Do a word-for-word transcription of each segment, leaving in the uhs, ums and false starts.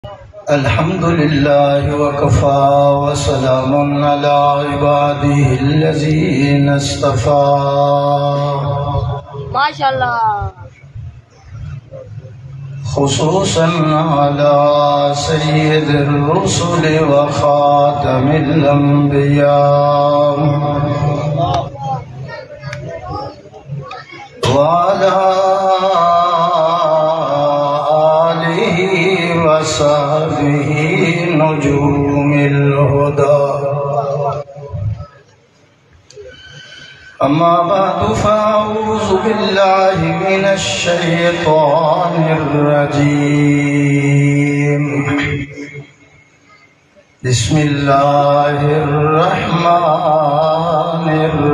الحمد لله وكفى وسلام على عباده الذين اصطفى ما شاء الله. خصوصا على سيد الرسل وخاتم الأنبياء وعلى آله وصحبه نجوم الهدى. أما بعد فأعوذ بالله من الشيطان الرجيم. بسم الله الرحمن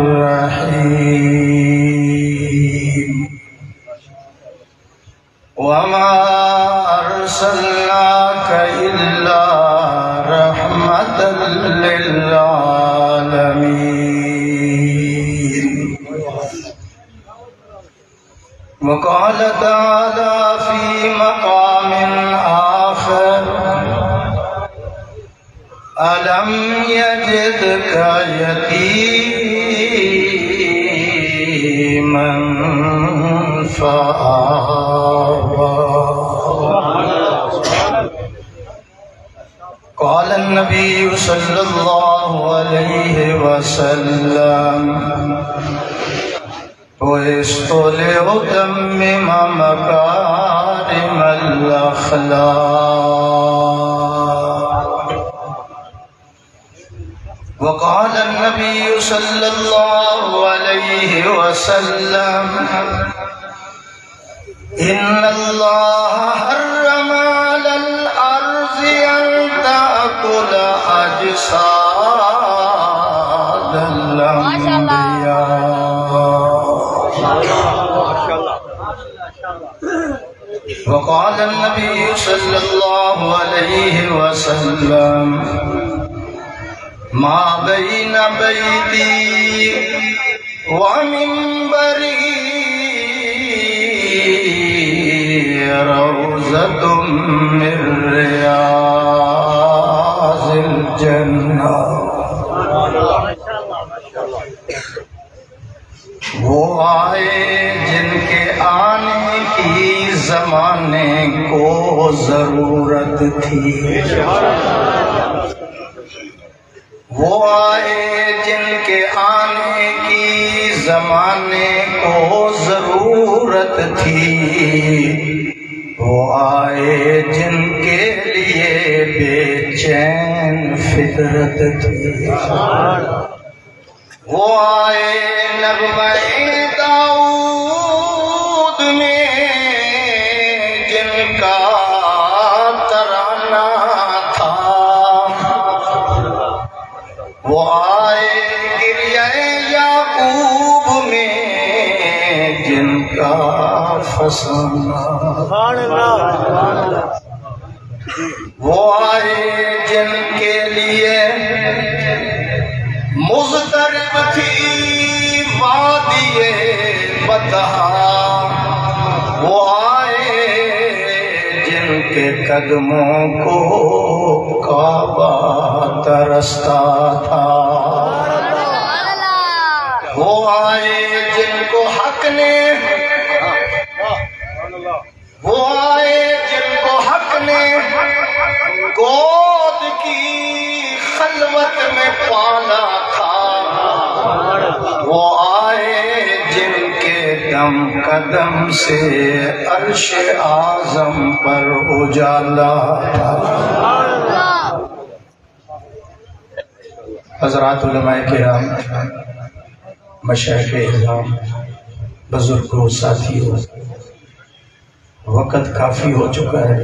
الرحيم. وما أرسلناك إلا رحمة للعالمين. وقال تعالى في مقام آخر: ألم يجدك يتيما فآوى. قال النبي صلى الله عليه وسلم: بعثت لأتمم مكارم الأخلاق. وقال النبي صلى الله عليه وسلم: إن الله حرم على الأرض أن تأكل أجساد الأنبياء. وقال النبي صلى الله عليه وسلم: ما بين بيتي ومنبري روضة من رياض الجنة. وہ آئے جن کے آنے کی زمانے کو ضرورت تھی. وہ آئے جن کے آنے کی زمانے کو ضرورت تھی. وہ آئے جن کے لیے بے چین فطرت تھی. وہ آئے نغمہ داؤد میں جن کا ترانہ تھا. وہ آئے گریہ یعقوب میں جن کا فسانہ. وہ آئے جن کے لیے مضطرب تھی وادی بطحا. وہ آئے جن کے قدموں کو کعبہ ترستا تھا. وہ آئے جن کو حق نے وہ آئے جن کو حق نے گود کی خلوت میں پالا تھا. وہ آئے جن کے دم قدم سے عرش اعظم پر اجالا تھا. حضرات علماء کرام، مشائخ اعظام، بزرگوں، ساتھیوں، وقت کافی ہو چکا ہے.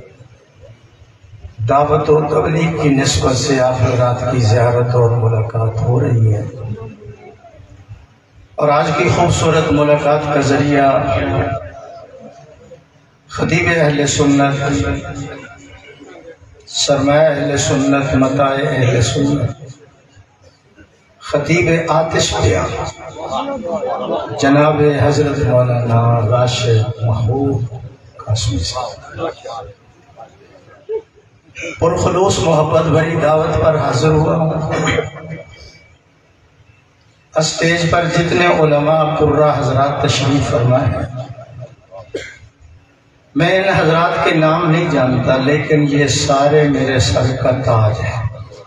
دعوت و تبلیغ کی نسبت سے آپ حضرات کی زیارت اور ملاقات ہو رہی ہے، اور آج کی خوبصورت ملاقات کا ذریعہ خطیب اہل سنت، سرمایہ اہل سنت، متاع اہل سنت، خطیب آتش پیا جناب حضرت مولانا راشد محبوب قاسمی صاحب پرخلوص محبت بھری دعوت پر حاضر ہوا ہوں۔ اسٹیج پر جتنے علماء قرہ حضرات تشریف فرمائے ہیں، میں ان حضرات کے نام نہیں جانتا، لیکن یہ سارے میرے سر کا تاج ہے،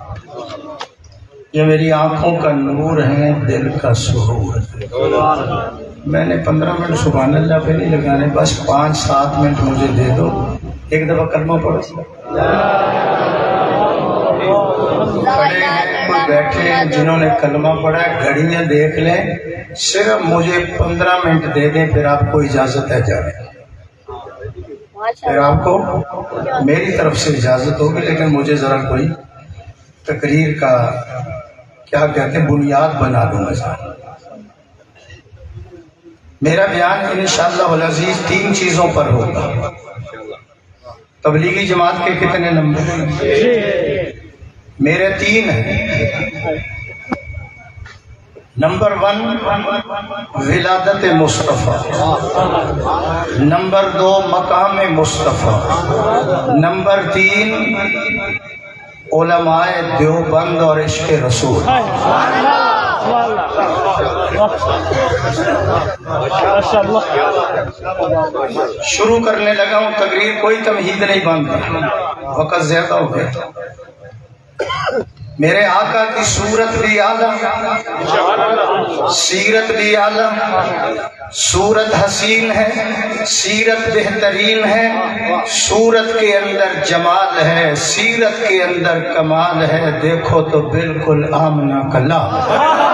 یہ میری آنکھوں کا نور ہے، دل کا سرور ہے۔ میں نے پندرہ منٹ سبحان اللہ پہ نہیں لگانے، بس پانچ سات منٹ مجھے دے دو، ایک دفعہ کلمہ پڑھو۔ کھڑے ہیں کوئی بیٹھے ہیں جنہوں نے کلمہ پڑھا ہے، گھڑیاں دیکھ لیں، صرف مجھے پندرہ منٹ دے دیں، پھر آپ کو اجازت ہے جانے، پھر آپ کو میری طرف سے اجازت ہوگی، لیکن مجھے ذرا کوئی تقریر کا کیا کہتے ہیں بنیاد بنا دوں گا۔ میرا بیان انشاءاللہ العزیز تین چیزوں پر ہوگا۔ تبلیغی جماعت کے کتنے نمبر ہیں؟ میرے تین ہیں۔ نمبر ون ولادت مصطفیٰ، نمبر دو مقام مصطفیٰ، نمبر تین علماء دیوبند اور عشق رسول۔ شروع کرنے لگا ہوں تقریر، کوئی تمہید نہیں باندھا، وقت زیادہ ہو گیا۔ میرے آقا کی صورت بھی اعلیٰ، سیرت بھی اعلیٰ، صورت حسین ہے، سیرت بہترین ہے، صورت کے اندر جمال ہے، سیرت کے اندر کمال ہے، دیکھو تو بالکل آمنہ کا لام۔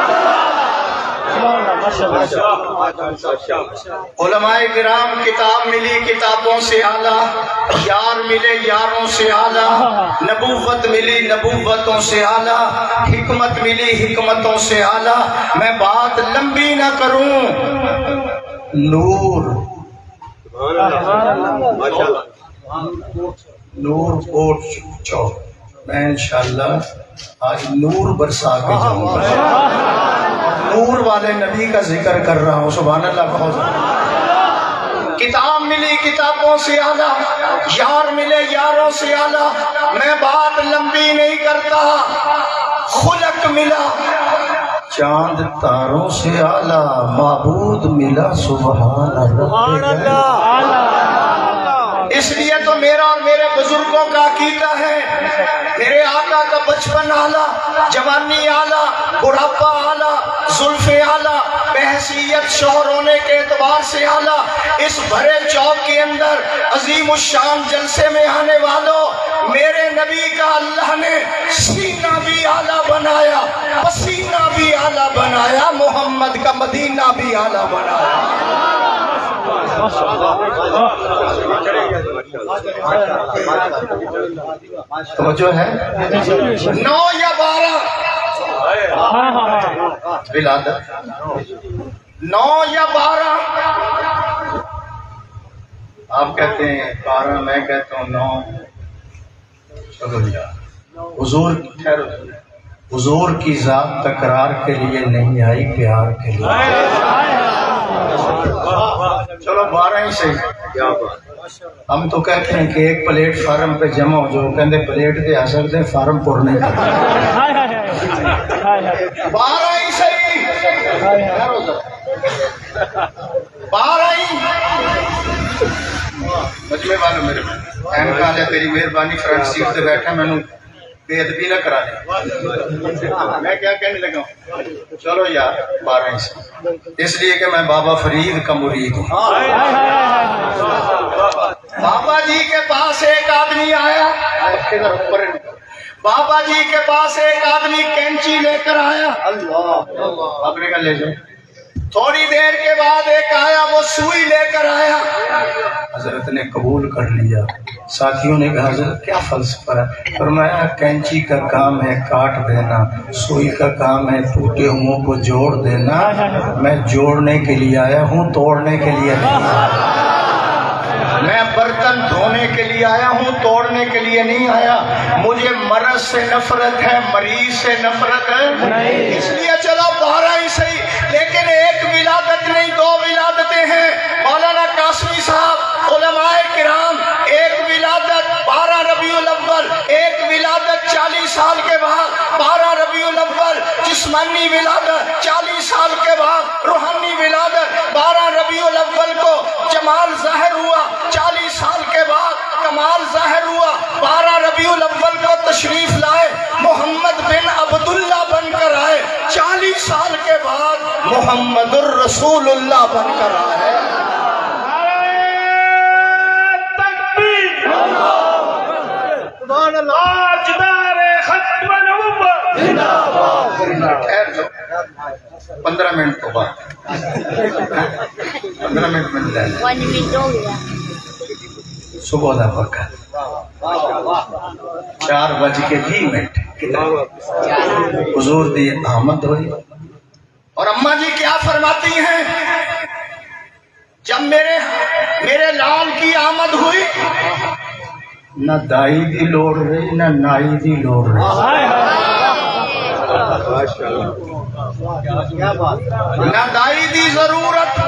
علماء کرام کتاب ملی کتابوں سے اعلیٰ، یار ملے یاروں سے اعلیٰ، نبوت ملی نبوتوں سے اعلیٰ، حکمت ملی حکمتوں سے اعلیٰ۔ میں بات لمبی نہ کروں، نور نور کوٹ چوک، میں انشاءاللہ آج نور برسا کے جاؤں گا، نور والے نبی کا ذکر کر رہا ہوں، سبحان اللہ بہت۔ کتاب ملی کتابوں سے اعلیٰ، یار ملے یاروں سے اعلیٰ، میں بات لمبی نہیں کرتا، خلق ملا چاند تاروں سے اعلیٰ، معبود ملا سبحان اللہ۔ اس لیے تو میرا اور میرے بزرگوں کا عقیدہ ہے، میرے آقا کا بچپن اعلیٰ، جوانی اعلیٰ، بڑھاپا اعلیٰ، زلف اعلیٰ، بحیثیت شوہر ہونے کے اعتبار سے اعلیٰ۔ اس بھرے چوک کے اندر عظیم الشان جلسے میں آنے والوں، میرے نبی کا اللہ نے سینہ بھی اعلیٰ بنایا، پسینہ بھی اعلیٰ بنایا، محمد کا مدینہ بھی اعلیٰ بنایا۔ تو جو ہے نو یا بارہ ولادت، نو یا بارہ، آپ کہتے ہیں بارہ، میں کہتا ہوں نو، چلو یار حضور حضور کی ذات تکرار کے لیے نہیں آئی، پیار کے لیے، چلو بارہ ہی صحیح۔ ہم تو کہتے ہیں کہ ایک پلیٹ فارم پہ جمع ہو، جو کہتے پلیٹ دے حاصل دے فارم پورنے کا، بارہ ہی صحیح، بارہ ہی۔ مجمع والوں میرے اہم کال ہے، تیری مہربانی فرنٹ سیٹ سے بیٹھا، میں نے بے ادبی نہ کرا دے، میں کیا کہنے لگا ہوں، چلو یار بارہ ہی سے، اس لیے کہ میں بابا فرید کا مرید ہوں۔ بابا جی کے پاس ایک آدمی آیا، بابا جی کے پاس ایک آدمی کینچی لے کر آیا، آپ نے کہا لے جاؤ۔ تھوڑی دیر کے بعد ایک آیا، وہ سوئی لے کر آیا، حضرت نے قبول کر لیا۔ ساتھیوں نے کہا حضرت کیا فلسفہ ہے؟ فرمایا کینچی کا کام ہے کاٹ دینا، سوئی کا کام ہے ٹوٹے ہوئوں کو جوڑ دینا، میں جوڑنے کے لیے آیا ہوں، توڑنے کے لیے نہیں آیا۔ میں برتن دھونے کے لیے آیا ہوں، توڑنے کے لیے نہیں آیا۔ مجھے مرض سے نفرت ہے، مریض سے نفرت ہے، اس لیے چلو بارہ ہی صحیح، لیکن ایک ولادت نہیں، دو ولادتیں ہیں۔ مولانا قاسمی صاحب، علماء کرام، ایک ولادت بارہ ربیع الاول، محمد الرسول اللہ بن کر آئے۔ تاجدار ختم نبوت ٹھہر جاؤ، پندرہ منٹ تو بعد پندرہ منٹ مل جائے ون منٹ ہو گیا۔ صبح دا وقت چار بج کے بھی منٹ حضور دی آمد ہوئی، اور اماں جی کیا فرماتی ہیں؟ جب میرے میرے لال کی آمد ہوئی، نہ دائی دی لوڑ رہی نہ نائی دی لوڑ رہی، نہ دائی دی ضرورت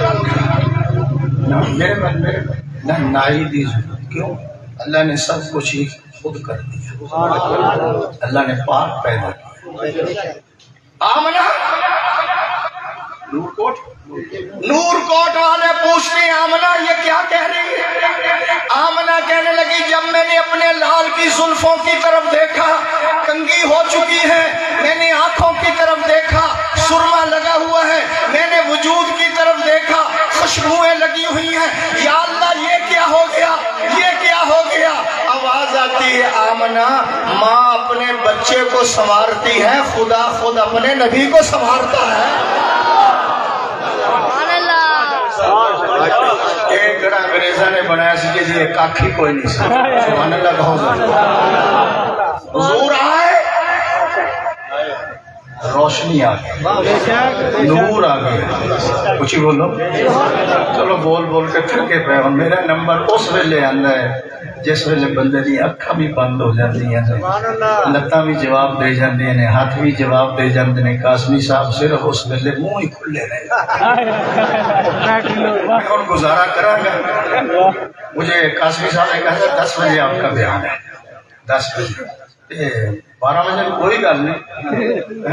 نہ میرے من میں نہ نائی دی ضرورت۔ کیوں؟ اللہ نے سب کچھ ہی خود کر دیا، اللہ نے پاک پیدا کیا۔ آمنہ نور کوٹ نور کوٹ والے پوچھتے ہیں آمنہ یہ کیا کہہ رہی ہے؟ آمنہ کہنے لگی جب میں نے اپنے لال کی زلفوں کی طرف دیکھا کنگھی ہو چکی ہے، میں نے آنکھوں کی طرف دیکھا سرما لگا ہوا ہے، میں نے وجود کی طرف دیکھا خوشبوئیں لگی ہوئی ہیں، یا اللہ یہ کیا ہو گیا، یہ کیا ہو گیا؟ آواز آتی ہے آمنہ ماں اپنے بچے کو سنوارتی ہے، خدا خود اپنے نبی کو سنوارتا ہے۔ ایک گڑا انگریزہ نے بنایا سی کہ جی کاکھی کوئی نہیں سی، سبحان اللہ کہو ذرا۔ حضور آئے، روشنی آ گئی، نور آ گئی، کچھ ہی بولو، چلو بول بول کے تھک کے پہ۔ میرا نمبر اس ویلے آندا ہے جس ویلے بندے دی اکھاں بھی بند ہو جاندی ہیں، لتاں بھی جواب دے جاندے ہیں، ہاتھ بھی جواب دے جاندے ہیں۔ قاسمی صاحب صرف اس ویلے منہ ہی کھلے رہے۔ میں کون گزارا کراں گا؟ مجھے قاسمی صاحب نے کہا دس بجے آپ کا بیان ہے، دس بجے بارہ بجے کوئی گل نہیں،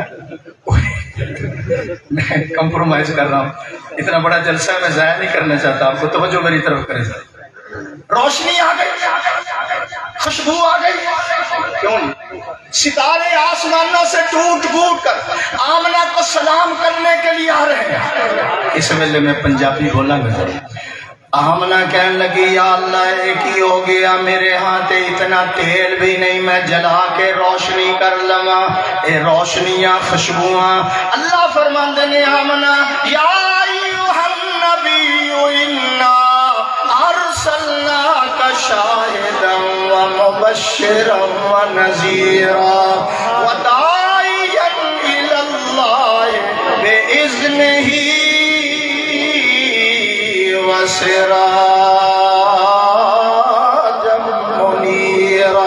میں کمپرومائز کر رہا ہوں، اتنا بڑا جلسہ میں ضائع نہیں کرنا چاہتا، آپ کو توجہ میری طرف کرے۔ روشنی آ گئی، خوشبو آ گئی، کیوں نہیں؟ ستارے آسمانوں سے ٹوٹ پھوٹ کر آمنہ کو سلام کرنے کے لیے آ رہے ہیں۔ اس ویلے میں پنجابی بولا گا۔ آمنہ کہنے لگی یا اللہ ایک ہی ہو گیا، میرے ہاتھ اتنا تیل بھی نہیں میں جلا کے روشنی کر لواں، اے روشنیاں خوشبواں۔ اللہ فرماندے نے آمنہ یا ایھا النبی انا ارسلناک شاہدا ومبشرا ونذیرا وداعیا الی اللہ باذنہ وسراجا منیرا۔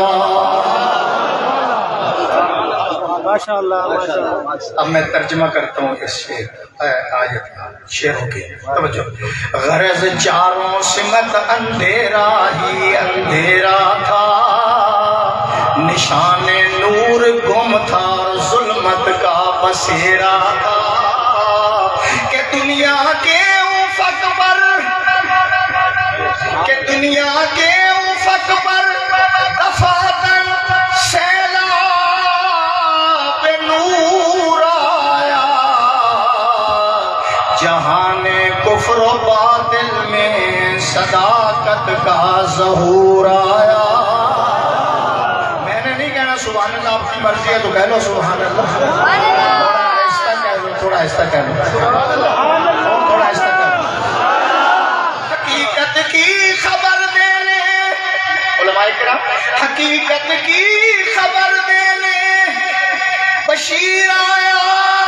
اب میں ترجمہ کرتا ہوں اس شعر آیت شعروں کے، توجہ۔ غرض چاروں سمت اندھیرا ہی اندھیرا تھا، نشان نور گم تھا ظلمت کا بسیرا تھا، کہ دنیا کے افق پر کہ دنیا کے افق پر دفاتر سیلاب نور آیا، جہان کفر و باطل میں صداقت کا ظہور آیا۔ میں نے نہیں کہنا سبحان اللہ، آپ کی مرضی ہے تو کہہ لو سبحان اللہ، تھوڑا آہستہ کہہ لو، تھوڑا آہستہ کہہ لو، تھوڑا آہستہ کہہ لو۔ حقیقت کی خبر دینے، علماء کرام حقیقت کی خبر دینے بشیر آیا،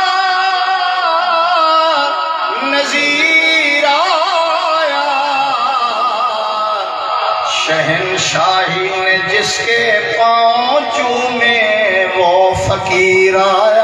نذیر آیا، شہنشاہی نے جس کے پاؤں چومے وہ فقیر آیا۔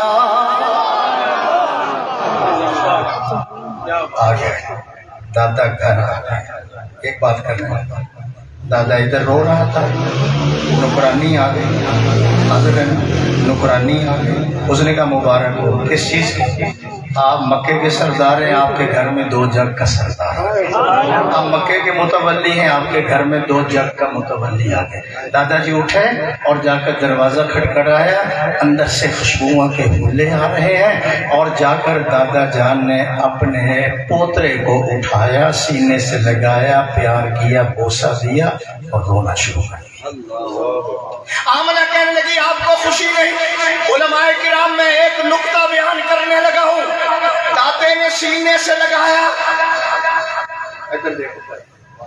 آگے دادا گھر آ گئے، ایک بات کر رہے ہیں، دادا ادھر رو رہا تھا، نکرانی آ گئی، حاضر ہے نا، نکرانی آ گئی، اس نے کہا مبارک ہو، کس چیز کی؟ آپ مکے کے سردار ہیں، آپ کے گھر میں دو جگ کا سردار ہے۔ آپ مکے کے متولی ہیں، آپ کے گھر میں دو جگ کا متولی آ گئے۔ دادا جی اٹھے اور جا کر دروازہ کھٹکھٹایا، اندر سے خوشبوؤں کے پھولے آ رہے ہیں، اور جا کر دادا جان نے اپنے پوترے کو اٹھایا، سینے سے لگایا، پیار کیا، بوسہ دیا اور رونا شروع کر دیا۔ آمنہ کہنے لگی آپ کو خوشی نہیں؟ علماء کرام میں ایک نقطہ بیان کرنے لگا ہوں۔ دادے نے سینے سے لگایا، ادھر دیکھو،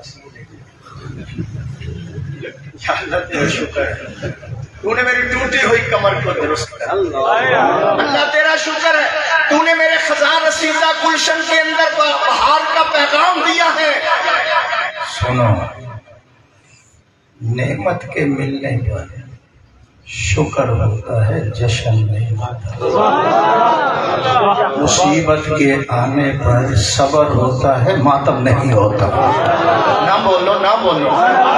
یا اللہ تیرا شکر ہے، تو نے میری ٹوٹی ہوئی کمر کو درست کر۔ اللہ تیرا شکر ہے، تو نے میرے خزاں رسیدہ گلشن کے اندر بہار کا پیغام دیا ہے۔ سنو، نعمت کے ملنے پر شکر ہوتا ہے، جشن نہیں ہوتا۔ مصیبت کے آنے پر صبر ہوتا ہے، ماتم نہیں ہوتا۔ نہ بولو نہ بولو،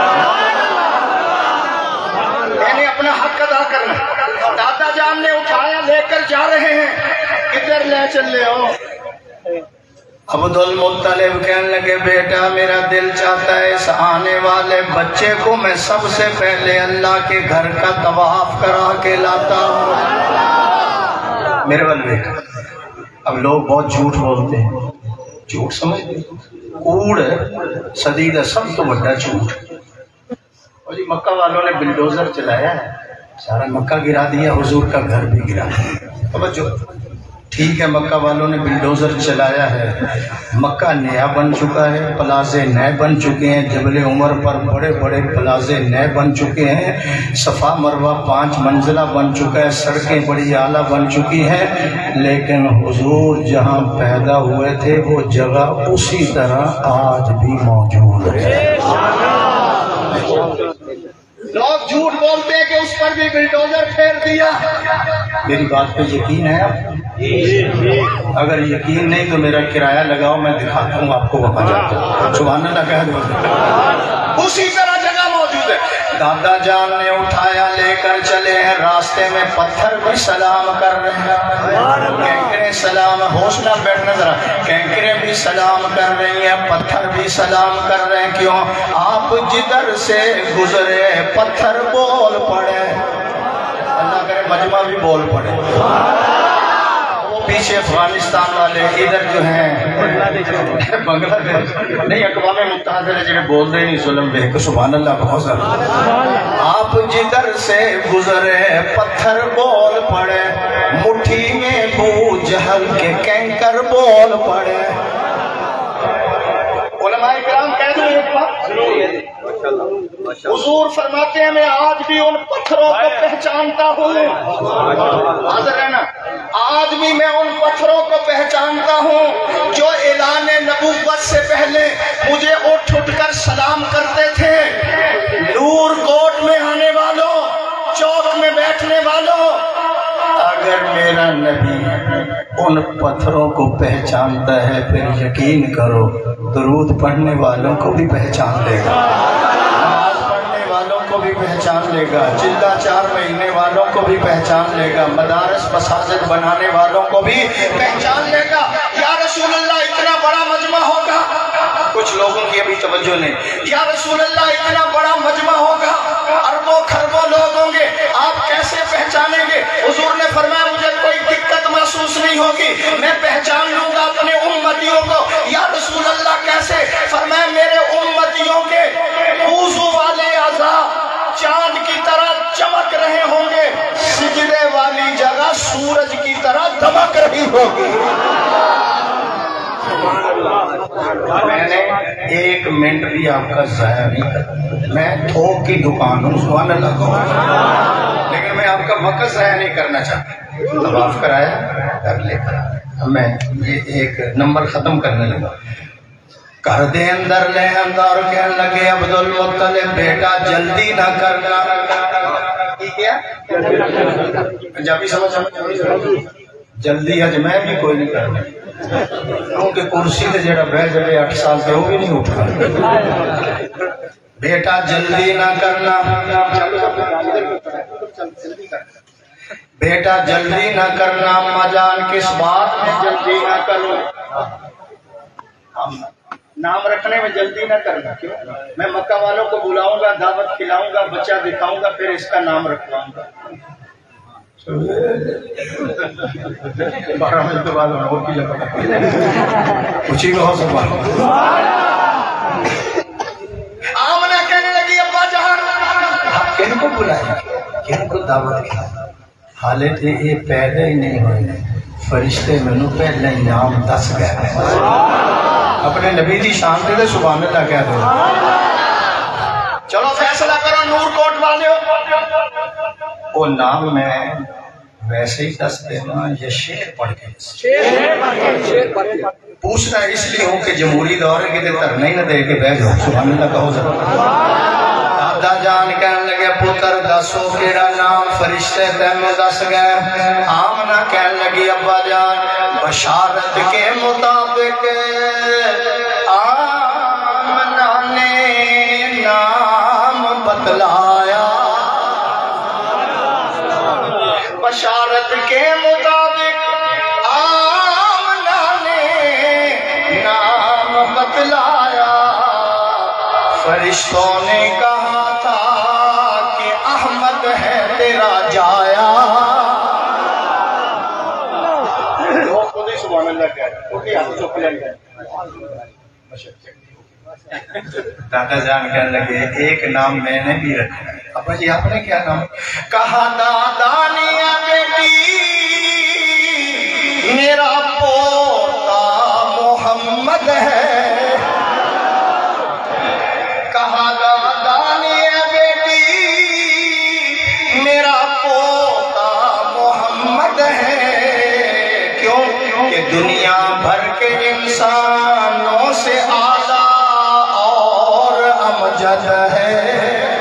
میں نے اپنا حق ادا کرنا۔ دادا جان نے اٹھایا، لے کر جا رہے ہیں۔ کدھر لے چلے ہو؟ عبد المطلب کہنے لگے بیٹا میرا دل چاہتا ہے اس آنے والے بچے کو میں سب سے پہلے اللہ کے گھر کا طواف کرا کے لاتا ہوں۔ میرے بل بیٹا، اب لوگ بہت جھوٹ بولتے ہیں، جھوٹ سمجھتے کوڑ صدی کا سب تو بڑا جھوٹ۔ اور جی مکہ والوں نے بلڈوزر چلایا ہے، سارا مکہ گرا دیا، حضور کا گھر بھی گرا دیا۔ توجہ، ٹھیک ہے مکہ والوں نے بلڈوزر چلایا ہے، مکہ نیا بن چکا ہے، پلازے نئے بن چکے ہیں، جبل عمر پر بڑے بڑے پلازے نئے بن چکے ہیں، صفا مروہ پانچ منزلہ بن چکا ہے، سڑکیں بڑی اعلیٰ بن چکی ہیں، لیکن حضور جہاں پیدا ہوئے تھے وہ جگہ اسی طرح آج بھی موجود ہے۔ لوگ جھوٹ بولتے ہیں کہ اس پر بھی بلڈوزر پھیر دیا۔ میری بات پہ یقین ہے آپ؟ اگر یقین نہیں تو میرا کرایہ لگاؤ، میں دکھاتا ہوں آپ کو وہاں جاتا ہوں۔ سبحان اللہ کہہ دو، اسی طرح جگہ موجود ہے۔ دادا جان نے اٹھایا، لے کر چلے ہیں، راستے میں پتھر بھی سلام کر رہے ہیں، کینکریں سلام، ہوش نہ بیٹھنا ذرا، کینکریں بھی سلام کر رہی ہیں، پتھر بھی سلام کر رہے ہیں۔ کیوں؟ آپ جدھر سے گزرے پتھر بول پڑے، اللہ کرے مجمع بھی بول پڑے۔ پیچھے افغانستان والے، ادھر جو ہیں بنگلہ دیش نہیں، اقوام متحدہ نے جنہیں بول رہے نہیں ظلم بے کہ سبحان اللہ بہت زیادہ۔ آپ جدھر سے گزرے پتھر بول پڑے، مٹھی میں بو جہل کے کینکر بول پڑے۔ علماء کرام کہہ دوں ایک بات، حضور فرماتے ہیں میں آج بھی ان پتھروں کو پہچانتا ہوں، حاضر رہنا، آج بھی میں ان پتھروں کو پہچانتا ہوں جو اعلان نبوت سے پہلے مجھے اٹھ اٹھ کر سلام کرتے تھے۔ نور کوٹ میں آنے والوں، چوک میں بیٹھنے والوں، اگر میرا نبی ان پتھروں کو پہچانتا ہے پھر یقین کرو درود پڑھنے والوں کو بھی پہچان لے گا، نماز پڑھنے والوں کو بھی پہچان لے گا، چلہ چار مہینے والوں کو بھی پہچان لے گا، مدارس مساجد بنانے والوں کو بھی پہچان لے گا۔ یا رسول اللہ اتنا بڑا مجمع ہوگا، کچھ لوگوں کی ابھی توجہ نہیں، یا رسول اللہ اتنا بڑا مجمع ہوگا، اربوں خربوں لوگ ہوں گے، آپ کیسے پہچانیں گے؟ حضور نے فرمایا مجھے کوئی دقت محسوس نہیں ہوگی، میں پہچان لوں گا اپنے امتیوں کو۔ یا رسول اللہ کیسے؟ فرمایا میرے امتیوں کے وضو والے اعضاء چاند کی طرح چمک رہے ہوں گے، سجدے والی جگہ سورج کی طرح دمک رہی ہوگی۔ میں نے ایک منٹ بھی آپ کا ضائع نہیں کرا، میں تھوک کی دکان ہوں، سبحان اللہ کو، لیکن میں آپ کا وقت ضائع نہیں کرنا چاہتا۔ طواف کرایا، کر لے کر میں یہ ایک نمبر ختم کرنے لگا، کر دے اندر لے اندر، کہنے لگے عبد المطلب بیٹا جلدی نہ کرنا۔ کیا پنجابی سمجھ سمجھ جلدی اج میں بھی کوئی نہیں کرنا، کیونکہ کرسی تے جڑا بہ جائے اٹھ سال سے وہ بھی نہیں اٹھا۔ بیٹا جلدی نہ کرنا، بیٹا جلدی نہ کرنا اما جان، کس بات میں جلدی نہ کرو؟ نام رکھنے میں جلدی نہ کرنا. کیوں؟ میں مکہ والوں کو بلاؤں گا، دعوت کھلاؤں گا، بچہ دکھاؤں گا، پھر اس کا نام رکھواؤں گا. بارہ منٹ کے بعد اور کی جگہ اسی کو سبحان آمنہ کہنے لگی ابا جان آپ کن کو بلائیں، کن کو دعوت کھلائیں؟ حالت یہ پیدا ہی نہیں ہوئے، فرشتے میں پہلے نام دس گئے. اپنے نبی دی شان دے سبحان اللہ کہہ دو. چلو فیصلہ کرو نور کوٹ والے ہو. وہ نام میں ویسے ہی دس دینا یا شعر پڑھ کے پوچھنا اس لیے ہوں کہ جمہوری دور ہے کہ دھرنا ہی نہ دے کے بیٹھ جاؤ. سبحان اللہ کہو ذرا. دادا جان کہنے لگے پتر دسو کیڑا نام؟ فرشتے تینوں دس گئے. آمنہ کہنے لگی ابا جان بشارت کے مطابق آمنہ نے نام بتلایا. بشارت کے مطابق آمنہ نے نام بتلایا. فرشتوں نے کہا تھا کہ احمد ہے تیرا جایا. سبحان اللہ کہہ دادا جان کہنے لگے ایک نام میں نے بھی رکھا. ابا جی آپ نے کیا نام کہا؟ دادا نیا بیٹی میرا پوتا محمد ہے. کہا دادا نیا بیٹی میرا پوتا محمد ہے. کیوں کہ دنیا بھر کے انسانوں سے اعلیٰ اور امجد ہے.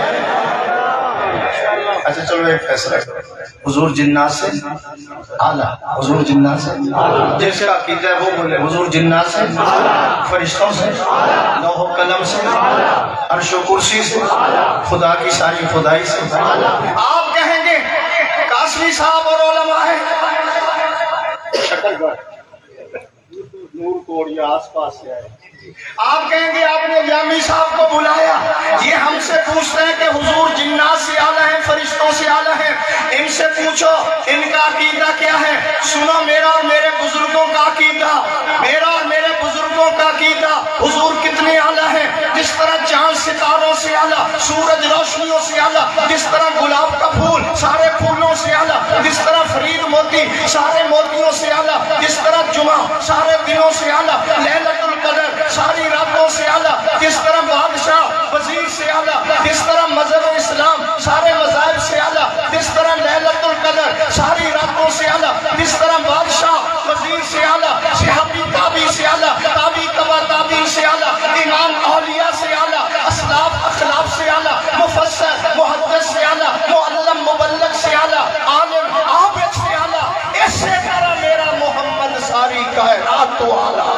اچھا چلو ایک فیصلہ حضور جنات سے اعلیٰ، حضور جنات سے جس کا عقیدہ ہے وہ بولے حضور جنات سے، فرشتوں سے، لوح و قلم سے، عرش و کرسی سے، خدا کی ساری خدائی سے. آپ کہیں گے قاسمی صاحب اور علماء ہیں شکل گڑھ نور کوڑ یا آس پاس سے آئے. آپ کہیں گے آپ نے جامی صاحب کو بلایا، یہ ہم سے پوچھتے ہیں کہ حضور جنات سے اعلیٰ ہیں، فرشتوں سے اعلیٰ ہیں، ان سے پوچھو ان کا عقیدہ کیا ہے. سنو میرا اور میرے بزرگوں کا عقیدہ، میرا اور میرے بزرگوں کا عقیدہ حضور کتنے اعلیٰ ہیں. جس طرح چاند ستاروں سے اعلیٰ، سورج روشنیوں سے اعلیٰ، جس طرح گلاب کا پھول سارے پھولوں سے اعلیٰ، جس طرح فرید موتی سارے موتیوں سے اعلیٰ، جس طرح جمعہ سارے دنوں سے اعلیٰ، لیلۃ القدر ساری راتوں سے اعلیٰ، جس طرح بادشاہ وزیر سے اعلیٰ، جس طرح مذہب اسلام سارے مذاہب سے اعلیٰ، جس طرح لیلۃ القدر ساری راتوں سے اعلیٰ، جس طرح بادشاہ وزیر سے اعلیٰ، صحابی تابعی سے اعلیٰ، تابعی تبع تابعی سے اعلیٰ، امام اولیاء سے اعلیٰ، اسلاف اخلاف سے اعلیٰ، مفسر محدث سے اعلیٰ، معلم مبلغ سے اعلیٰ، عالم عابد سے اعلیٰ. اسی طرح میرا محمد ساری کائنات تو اعلیٰ.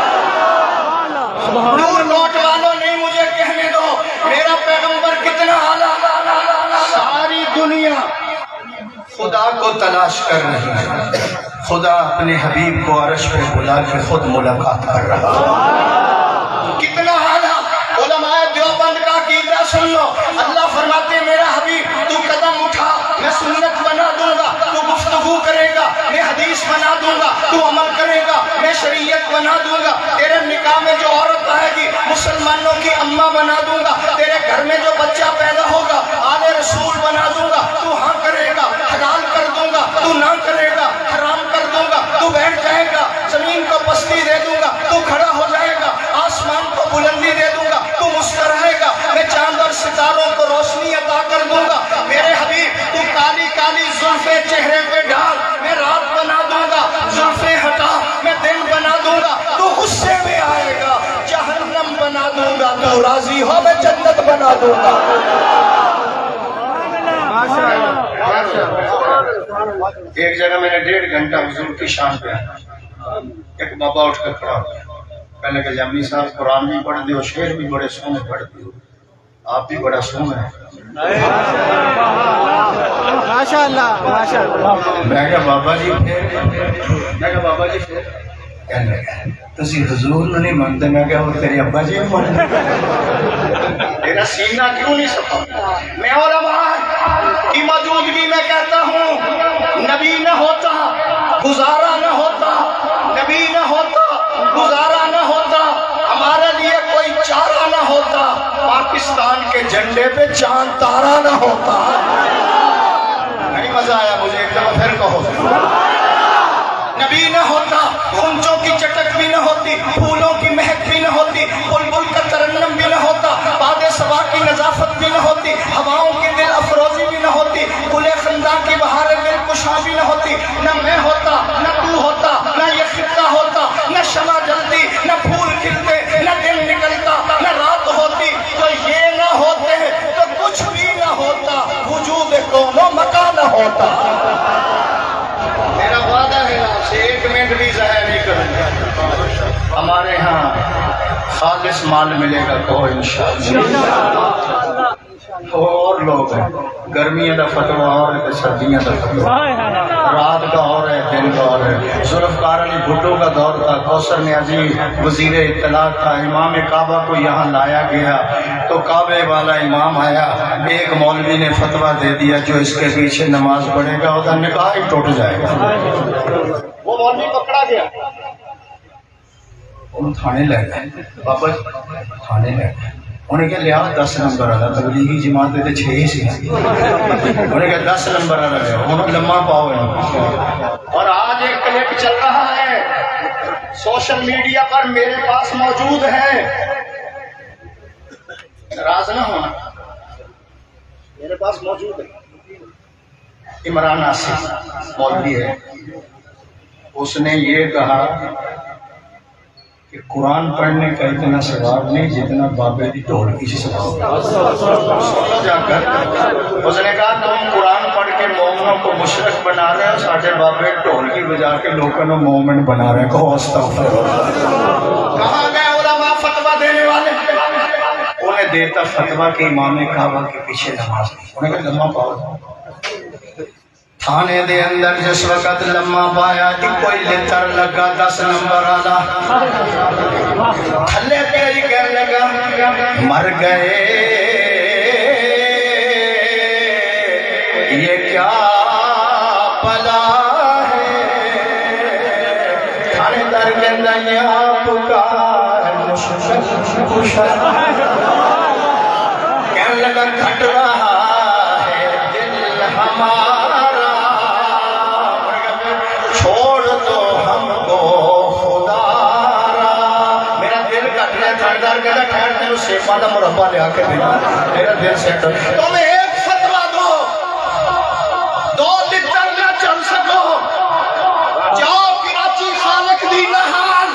نور لوٹ والوں نہیں مجھے کہنے دو میرا پیغمبر کتنا اعلیٰ. ساری دنیا خدا کو تلاش کر رہی ہے، خدا اپنے حبیب کو عرش پہ بلا کے خود ملاقات کر رہا ہے. کتنا اعلیٰ. علماء دیوبند کا عقیدہ سن لو. اللہ فرماتے ہیں میرا حبیب تو قدم اٹھا میں سنت بنا دوں گا، تو گفتگو کرے گا میں حدیث بنا دوں گا، تو عمل کرے گا میں شریعت بنا دوں گا. تیرے نکاح میں جو عورت آئے گی مسلمانوں کی اماں بنا دوں گا. تیرے گھر میں جو بچہ پیدا ہوگا آل رسول بنا دوں گا. تو ہاں کرے گا حلال کر دوں گا، تو نہ کرے گا حرام کر دوں گا. تو بیٹھ جائے گا زمین کو پستی دے دوں گا، تو کھڑا ہو جائے گا. آسمان کو بلندی دے دوں گا، تو مسکرائے گا. میں چاند اور ستاروں کو روشنی عطا کر دوں گا. میرے حبیب تو کالی کالی زلفیں چہرے پہ ڈال میں رات بنا دوں گا. زلفیں ہٹا میں دن بنا دوں گا. تو غصے میں آئے گا جہنم بنا دوں گا. تو راضی ہو میں جنت بنا دوں گا. ایک جگہ میں نے ڈیڑھ گھنٹہ حضور کی شان پہ ایک بابا اٹھ کر کھڑا ہو گیا. پہلے کہ جامی صاحب قرآن بھی پڑھ دیو، شعر بھی بڑے سونے پڑھ دیو، آپ بھی بڑا سونا ہے. ماشاءاللہ ماشاءاللہ. میں کہا بابا جی پھر میں کہا بابا جی پھر کہنے لگا تسی حضور نو نہیں مانتے. میں کہا وہ تیرے ابا جی نو مانتے. میرا سینہ کیوں نہیں سکا؟ میں علماء کی موجودگی میں کہتا ہوں نبی نہ ہوتا گزارا نہ ہوتا، نبی نہ ہوتا گزارا نہ ہوتا، ہمارے لیے کوئی چارہ نہ ہوتا، پاکستان کے جھنڈے پہ چاند تارا نہ ہوتا. نہیں مزہ آیا مجھے؟ ایک دفعہ پھر کہو. نبی نہ ہوتا خنچوں کی چٹک بھی نہ ہوتی، پھولوں کی مہک بھی نہ ہوتی، بلبل کا ترنم بھی نہ ہوتا، باد صبا کی نظافت بھی نہ ہوتی، ہواؤں کی دل افروزی بھی نہ ہوتی، گل خنداں کی بہار دل کشاں بھی نہ ہوتی. نہ میں ہوتا، نہ تو ہوتا، نہ یہ خطہ ہوتا، نہ شمع جلتی، نہ پھول کھلتے، نہ دن نکلتا، نہ رات ہوتی. تو یہ نہ ہوتے تو کچھ بھی نہ ہوتا، وجود کون و مکان نہ ہوتا. میرا وعدہ ہے آپ سے ایک منٹ بھی ضائع نہیں کروں گا. ہمارے ہاں خالص مال ملے گا کہو انشاءاللہ. اور لوگ ہیں گرمیاں دا فتویٰ اور ہے سردیاں دا فتویٰ، رات کا اور ہے دن کا اور ہے. ذوالفقار علی بھٹو کا دور تھا، کوثر نیازی وزیر اطلاع تھا. امام کعبہ کو یہاں لایا گیا تو کعبے والا امام آیا، ایک مولوی نے فتویٰ دے دیا جو اس کے پیچھے نماز پڑھے گا اس کا نکاح ہی ٹوٹ جائے گا. وہ مولوی پکڑا گیا، انہوں تھانے لے گئے. بابا تھانے لے گئے. انہیں کہا لیا دس نمبر آدھا تبلیغی جماعت دے چھ ہی سی. انہیں کہا دس نمبر آدھا لیا انہوں لمحہ پاؤ. اور آج ایک کلپ چل رہا ہے سوشل میڈیا پر، میرے پاس موجود ہے، ناراض نہ ہونا، میرے پاس موجود ہے. عمران آصف مولوی ہے، اس نے یہ کہا کہ قرآن پڑھنے کا اتنا ثواب نہیں جتنا بابے دی ڈھول کی ثواب. سنو جا کر اس نے کہا تم قرآن پڑھ کے مومنوں کو مشرک بنا رہے ہو، ساڑھے بابے ڈھول کی بجا کے لوگوں کو مومن بنا رہے ہیں. کہو استغفر اللہ. کہاں گئے علماء فتویٰ دینے والے؟ انہیں دیتا فتویٰ کہ امام کعبہ کے پیچھے نماز. انہیں کہا لمحہ پاؤ. تھانے دے اندر جس وقت لمحہ پایا کوئی لتر لگا دس نمبر آدھا تھلے پہ ہی کہنے لگا مر گئے یہ کیا پلا ہے. تھانے در کے اندر آپ کا کہنے لگا گھٹ رہا ہے دل ہمارا، چھوڑ دو ہم کو خدا را. میرا دل کٹ رہا ہے. تھاندار کہتا ٹھہر دے اس سیفہ دا مربع لیا کے دینا میرا دل سیٹ ہو. تم ایک فتویٰ دو، دو لٹر نہ چل سکو، جاؤ کراچی خالق دی نہال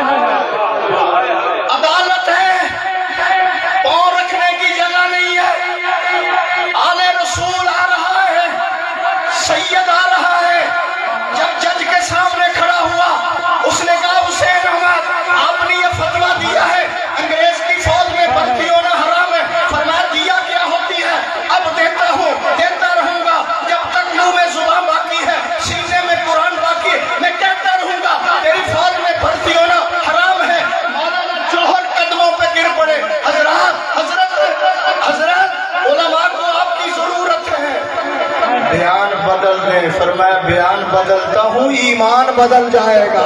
عدالت ہے، پاؤں رکھنے کی جگہ نہیں ہے. آل رسول آ رہا ہے، سید آ رہا ہے. جب جج کے سامنے کھڑا ہوا اس نے کہا حسین احمد آپ نے یہ فتویٰ دیا ہے انگریز کی فوج میں بھرتی ہونا حرام ہے. فرمایا دیا کیا ہوتی ہے، اب دیتا ہوں، دیتا رہوں گا جب تک منہ میں زبان باقی ہے، سینے میں قرآن باقی ہے، میں کہتا رہوں گا تیری فوج میں بھرتی ہونا حرام ہے. مولانا جوہر قدموں پہ گر پڑے. حضرات حضرت حضرت علماء کو آپ کی ضرورت ہے. بیان بدل دے. فرمایا بیان بدلتا ہوں ایمان بدل جائے گا.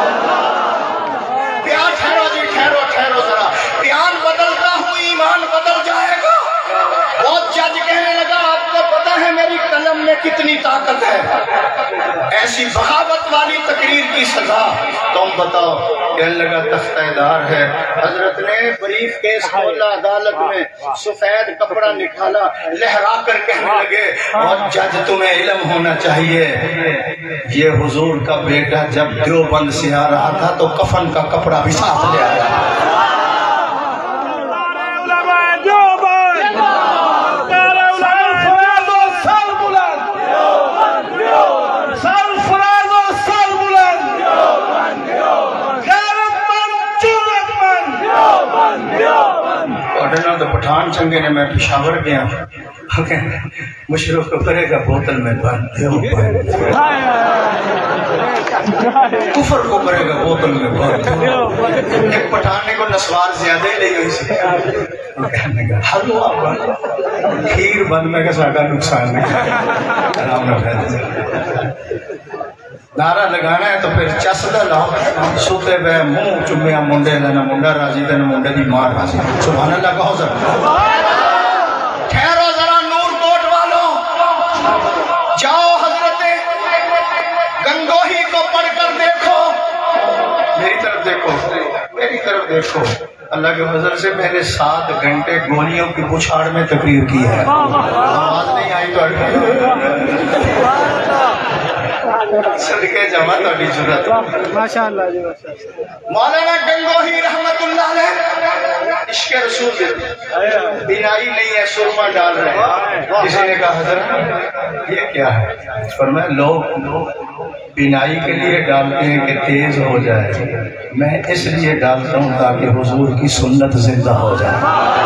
بیان ٹھہرو جی ٹھہرو ٹھہرو ذرا. بیان بدلتا ہوں ایمان بدل جائے گا. وہ جج کہنے لگا آپ کو پتہ ہے میری قلم میں کتنی طاقت ہے، ایسی بغاوت والی تقریر کی سزا تم بتاؤ. کہنے لگا تختہ دار ہے. حضرت نے بریف کیس کھولا، عدالت میں سفید کپڑا نکالا، لہرا کر کہنے لگے اور جج تمہیں علم ہونا چاہیے، یہ حضور کا بیٹا جب دیوبند سے آ رہا تھا تو کفن کا کپڑا بھی ساتھ لے آیا. پٹھان چنگے نے میں پشاور گیا، مشرف کو کرے گا بوتل میں بند، کفر کو کرے گا بوتل میں بند۔ ایک پٹھان نے کو نسوار زیادہ ہی نہیں ہوئی سی، کہنے کا حلوہ بند کھیر بند میں کا ساڑھا نقصان نہیں آرام نہ پھیلے۔ نعرہ لگانا ہے تو پھر چسدہ لاؤ، سوتے بے منہ چمیا منڈے لینا، منڈا راضی دینا منڈے دی مار راضی۔ سبحان اللہ کہو ذرا، ٹھہرو ذرا نور کوٹ والوں، جاؤ حضرت گنگوہی کو پڑھ کر دیکھو، میری طرف دیکھو، میری طرف دیکھو۔ اللہ کے فضل سے میں نے سات گھنٹے گولیوں کی بچھاڑ میں تقریر کی ہے، آواز نہیں آئی تو صدقے جمع تھوڑی ضرورت۔ مولانا گنگوہی رحمت اللہ علیہ عشق رسول بینائی نہیں ہے، سرما ڈال رہے ہیں۔ کسی نے کہا حضرت یہ کیا ہے؟ فرمایا لوگ بینائی کے لیے ڈالتے ہیں کہ تیز ہو جائے، میں اس لیے ڈالتا ہوں تاکہ حضور کی سنت زندہ ہو جائے۔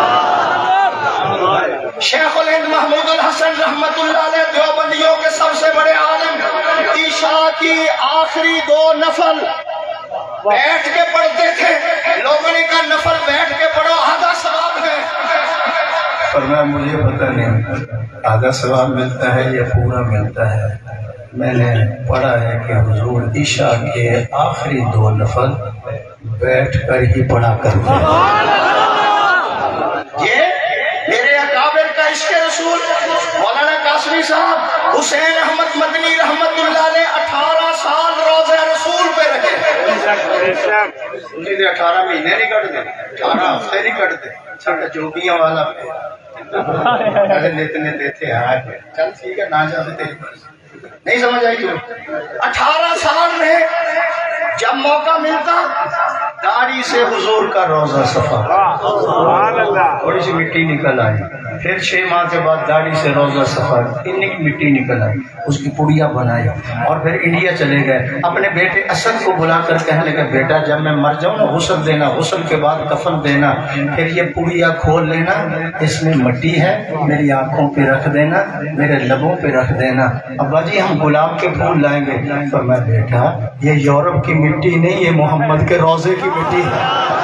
شیخ الہند محمود الحسن رحمت اللہ علیہ دیوبندیوں کے سب سے بڑے عالم، عشاء کی آخری دو نفل بیٹھ کے پڑھتے تھے، لوگوں نے کہا نفل بیٹھ کے پڑھو آدھا ثواب ہے، فرمایا مجھے پتہ نہیں آدھا ثواب ملتا ہے یا پورا ملتا ہے، میں نے پڑھا ہے کہ حضور عشاء کے آخری دو نفل بیٹھ کر ہی پڑھا کرتے ہیں۔ یہ میرے اکابر کا عشق رسول مولانا قاسمی صاحب حسین احمد مدنی رحمت اللہ علیہ اٹھارہ سال روزہ رسول پہ رہے، انہیں اٹھارہ مہینے نہیں کٹ دے، اٹھارہ ہفتے نہیں کٹ دے، چھٹا چوبیاں والا پہ لیتے دیتے آج چل ٹھیک ہے نہ جاتے تیری نہیں سمجھ آئی تو اٹھارہ سال رہے، جب موقع ملتا داڑھی سے حضور کا روزہ صفا، تھوڑی سی مٹی نکل آئی، پھر چھ ماہ کے بعد داڑھی سے روزہ صفا، اتنی کی مٹی نکل آئی، اس کی پڑیا بنائی، اور پھر انڈیا چلے گئے، اپنے بیٹے اسد کو بلا کر کہنے لگا بیٹا جب میں مر جاؤں نا غسل دینا، غسل کے بعد کفن دینا، پھر یہ پڑیا کھول لینا، اس میں مٹی ہے، میری آنکھوں پہ رکھ دینا، میرے لبوں پہ رکھ دینا، ابا جی ہم گلاب کے پھول لائیں گے۔ فرمایا بیٹا یہ یورپ کی مٹی نہیں، یہ محمد کے روزے کی مٹی ہے۔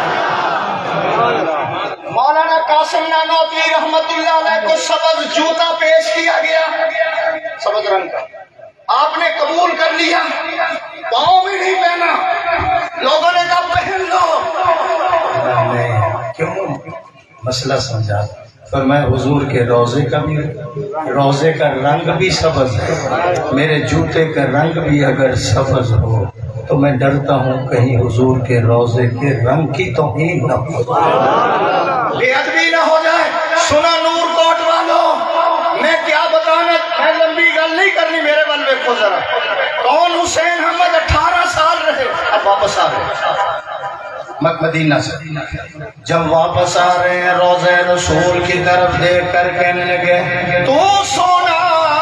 مولانا قاسم نانوتوی رحمت اللہ علیہ کو سبز جوتا پیش کیا گیا، سبز رنگ کا، آپ نے قبول کر لیا، پاؤں بھی نہیں پہنا، لوگوں نے کہا پہن لو، نہیں کیوں مسئلہ سمجھا، فرمایا حضور کے روزے کا بھی روزے کا رنگ بھی سبز ہے، میرے جوتے کا رنگ بھی اگر سبز ہو تو میں ڈرتا ہوں کہیں حضور کے روزے کے رنگ کی توہین نہ ہو، بے ادبی نہ ہو جائے۔ سنا نور کوٹ والوں، میں کیا بتانا، میں لمبی گل نہیں کرنی، میرے بل دیکھو ذرا، کون حسین احمد اٹھارہ سال رہے، اب واپس آ رہے مدینہ سے، جب واپس آ رہے ہیں روزے رسول کی طرف دیکھ کر کہنے لگے تو سونا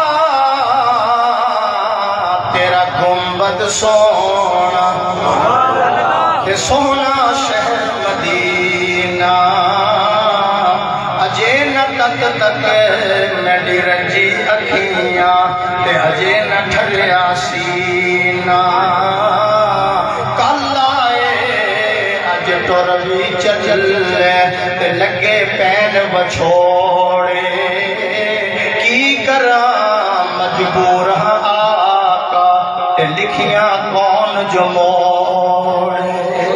تیرا گنبد سونا، کہ سونا شہر مدینہ، اجے نہ تک تک میری رنجی اکھیاں، تے اجے نہ ٹھریا سینہ، کل آئے اج تو روی چلے، تے لگے پین بچھوڑے، کی کراں مجبور آقا، تے لکھیاں کون جو موڑے۔